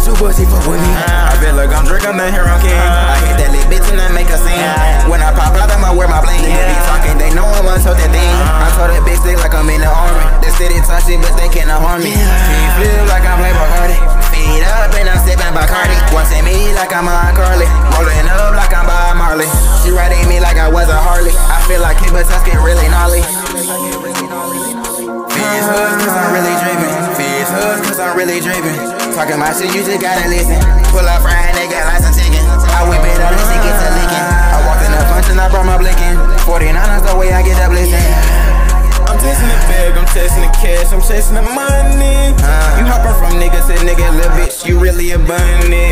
too pussy fuck with me. I feel like I'm drinking the Hero King. I hit that little bitch and I make her sing. When I pop out, I'ma wear my bling. They be talking, they know I'm on told that thing. I told that bitch they like I'm in the army. They say they touch it, but they cannot harm me. Feet flip like I'm Playboy Cardi. Feet up and I'm sipping Bacardi. Watching me like I'm on Carly. Rolling up like I'm Bob Marley. She riding me like I was a Harley. I feel like Kid Tusk get really gnarly. Fizz hoods cause I'm really drippin'. Fizz hoods cause I'm really drippin'. Talking my shit, you just gotta listen. Pull up frying, they got lots of chicken. I whip it up and she get to licking. I walked in the punch and I brought my blickin'. 49ers the way I get up listen. I'm chasing the bag, I'm chasing the cash, I'm chasing the money. You hoppin' from nigga to nigga, little bitch, you really a bunny.